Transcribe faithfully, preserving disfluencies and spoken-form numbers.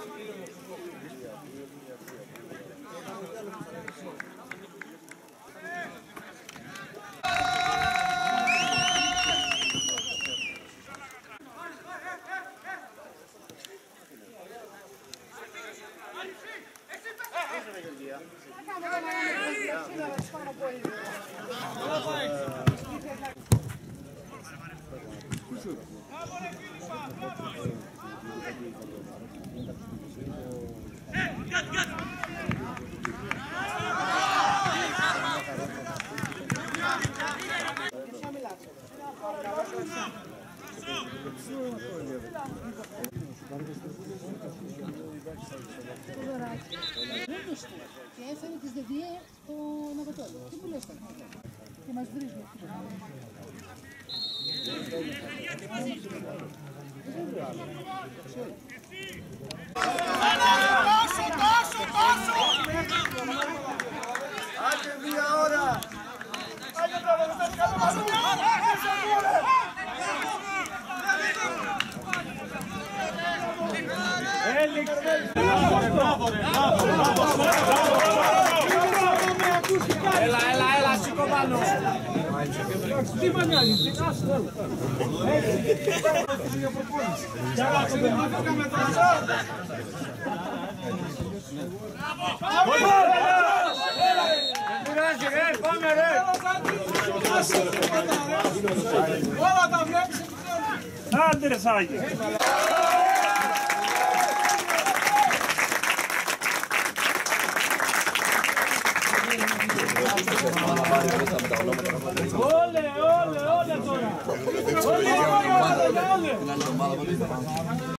Και έφερε τις ΔΕΔΙΕ στο Ναβατόλιο. Τι μου λες τώρα. Και μας βρίζουν. Τόσο, τόσο, τόσο! Άντε μία ώρα! Άντε μπράβο, δεν θα σκαλώ! Έλα, έλα, έλα, σήκω πάνω. Τι με νοιάζει, τι κάσου θέλω. Δεν πειράζει ρε, πάμε ρε. Όλα τα βλέπεις. Άντε ρε Σάγη.